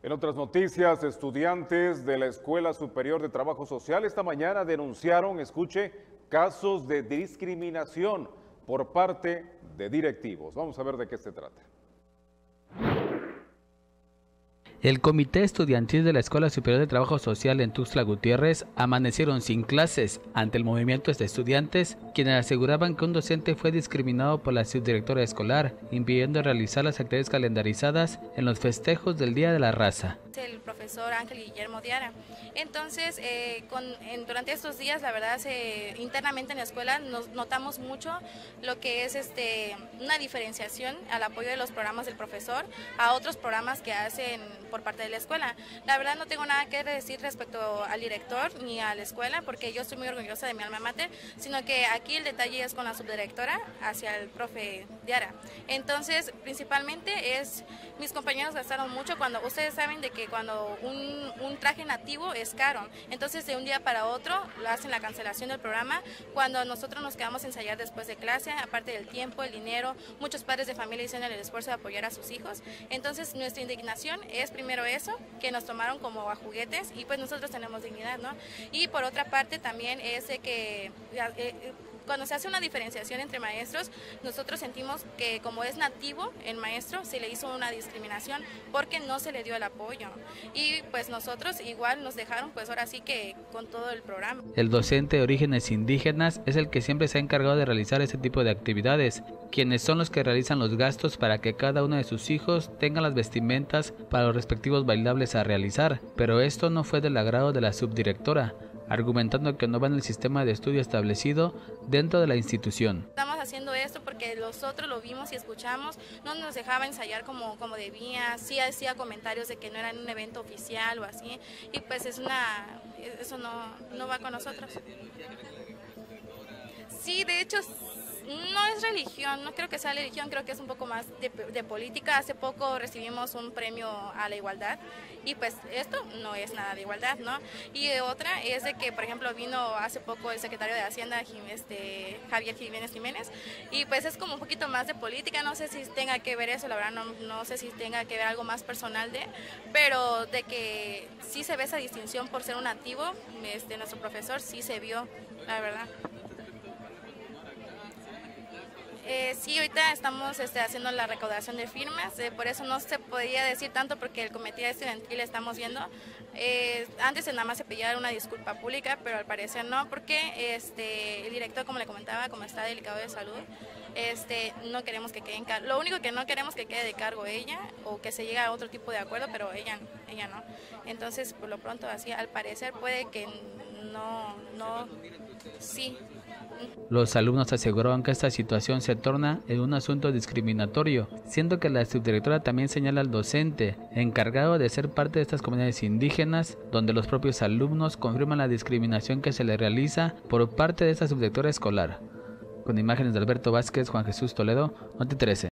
En otras noticias, estudiantes de la Escuela Superior de Trabajo Social esta mañana denunciaron, escuche, casos de discriminación por parte de directivos. Vamos a ver de qué se trata. El Comité Estudiantil de la Escuela Superior de Trabajo Social en Tuxtla Gutiérrez amanecieron sin clases ante el movimiento de estudiantes, quienes aseguraban que un docente fue discriminado por la subdirectora escolar, impidiendo realizar las actividades calendarizadas en los festejos del Día de la Raza. El profesor Ángel Guillermo Diara. Entonces, durante estos días, la verdad, internamente en la escuela nos notamos mucho lo que es una diferenciación al apoyo de los programas del profesor a otros programas que hacen por parte de la escuela. La verdad no tengo nada que decir respecto al director ni a la escuela, porque yo estoy muy orgullosa de mi alma mater, sino que aquí el detalle es con la subdirectora hacia el profe Diara. Entonces, principalmente mis compañeros gastaron mucho cuando ustedes saben de que cuando un traje nativo es caro, entonces de un día para otro hacen la cancelación del programa, cuando nosotros nos quedamos a ensayar después de clase, aparte del tiempo, el dinero, muchos padres de familia hicieron el esfuerzo de apoyar a sus hijos. Entonces nuestra indignación es primero eso, que nos tomaron como a juguetes y pues nosotros tenemos dignidad, ¿no? Y por otra parte también es de que cuando se hace una diferenciación entre maestros, nosotros sentimos que como es nativo el maestro, se le hizo una discriminación porque no se le dio el apoyo. Y pues nosotros igual nos dejaron pues ahora sí que con todo el programa. El docente de orígenes indígenas es el que siempre se ha encargado de realizar este tipo de actividades, quienes son los que realizan los gastos para que cada uno de sus hijos tenga las vestimentas para los respectivos bailables a realizar, pero esto no fue del agrado de la subdirectora, argumentando que no va en el sistema de estudio establecido dentro de la institución. Estamos haciendo esto porque nosotros lo vimos y escuchamos, no nos dejaba ensayar como debía, sí hacía comentarios de que no era un evento oficial o así, y pues eso no va con nosotros. Sí, de hecho no es religión, no creo que sea religión, creo que es un poco más de política. Hace poco recibimos un premio a la igualdad y pues esto no es nada de igualdad, ¿no? Y otra es de que, por ejemplo, vino hace poco el secretario de Hacienda, Javier Jiménez, y pues es como un poquito más de política, no sé si tenga que ver eso, la verdad no sé si tenga que ver algo más personal pero de que sí se ve esa distinción por ser un nativo, nuestro profesor sí se vio, la verdad. Sí, ahorita estamos haciendo la recaudación de firmas, por eso no se podía decir tanto porque el comité estudiantil estamos viendo. Antes nada más se pedía una disculpa pública, pero al parecer no, porque el director, como le comentaba, como está delicado de salud, no queremos que quede en cargo. Lo único que no queremos que quede de cargo ella o que se llegue a otro tipo de acuerdo, pero ella no. Entonces, por lo pronto, así al parecer puede que sí. Los alumnos aseguraron que esta situación se torna en un asunto discriminatorio, siendo que la subdirectora también señala al docente, encargado de ser parte de estas comunidades indígenas, donde los propios alumnos confirman la discriminación que se le realiza por parte de esta subdirectora escolar. Con imágenes de Alberto Vázquez, Juan Jesús Toledo, Noti 13.